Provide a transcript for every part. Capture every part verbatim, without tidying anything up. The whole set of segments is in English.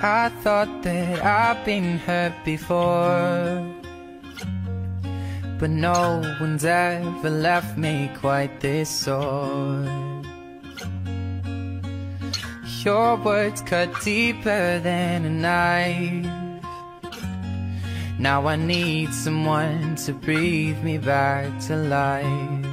I thought that I've been hurt before, but no one's ever left me quite this sore. Your words cut deeper than a knife. Now I need someone to breathe me back to life.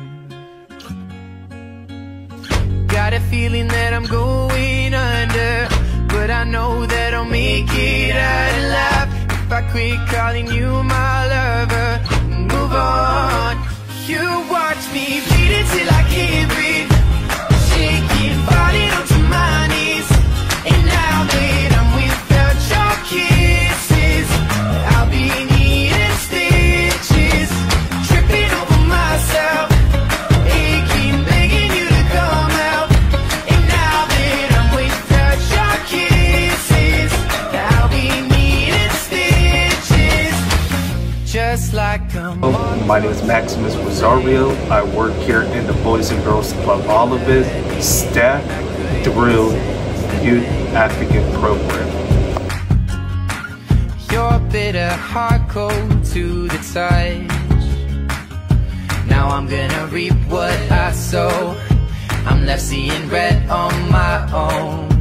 Got a feeling that I'm going under, but I know that I'll make it out alive if I quit calling you my lover and move on. You watch me bleed until I can't breathe, shaking, falling onto my knees. And now that I'm without your kisses, I'll be needing stitches, tripping over myself, aching, begging you to come out. And now that I'm without your kisses, I'll be needing stitches, just like I'm on. My name is Maximus Rosario. I work here in the Boys and Girls Club Olivet Staff Thrill Youth Advocate Program. Your bitter heart cold to the touch. Now I'm gonna reap what I sow. I'm left seeing red on my own.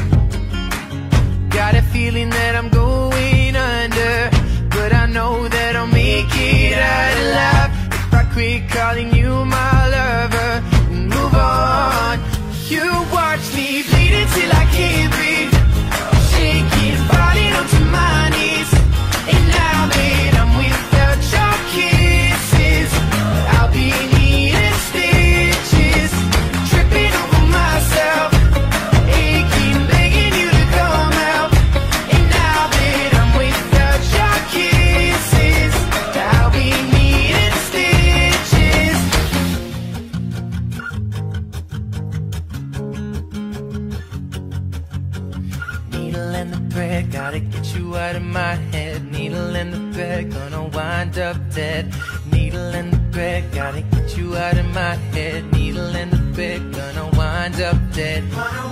Got a feeling that I'm going under, but I know that I'll make it out alive if I quit calling you my lover and move on. You watch me bleed until I can't breathe, shaking, falling onto my knees. And now that I'm without your kisses, I'll be needing stitches, tripping over myself, aching, begging you to come out. And now that I'm without your kisses, I'll be needing stitches. Needle and the thread, gotta get you out of my head. Needle and the thread, gonna wind up dead. Needle and the thread, gotta get you out of my head. Needle and the thread, gonna wind up dead.